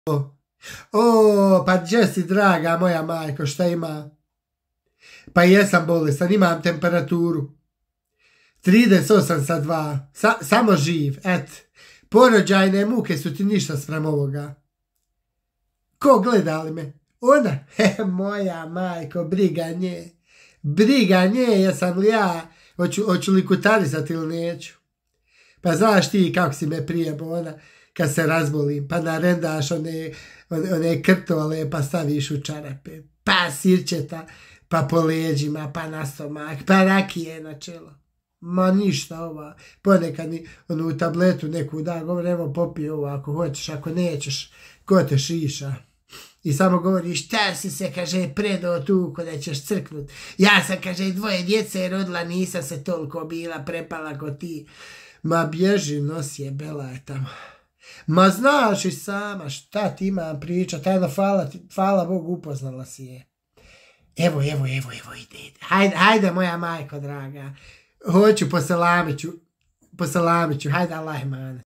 O, pa gdje si, draga moja majko, šta ima? Pa jesam bolestan, imam temperaturu. 38 sa 2. Samo živ, et. Porođajne muke su ti ništa sprem ovoga. Ko gleda li me? Ona? Moja majko, briga nje. Briga nje, jesam li ja? Hoću li kutarisati ili neću? Pa znaš ti kako si me prijebo, ona, kad se razbolim, pa narendaš one krtole, pa staviš u čarape, pa sirćeta, pa po leđima, pa na stomak, pa rakije na čelo. Ma ništa ova, ponekad mi u tabletu neku da, govori, evo popi ovo ako hoćeš, ako nećeš, ko te šiša. I samo govoriš, šta si se, kaže, predao tu ko da ćeš crknut. Ja sam, kaže, 2 djece rodila, nisam se toliko bila prepala ko ti. Ma bježi, nosi je, bela je tamo. Ma znaš i sama šta ti imam pričat, ajde, hvala Bogu, upoznala si je. Evo, ide. Hajde, moja majko draga. Hoću, poselamiću, hajde, Allah, man.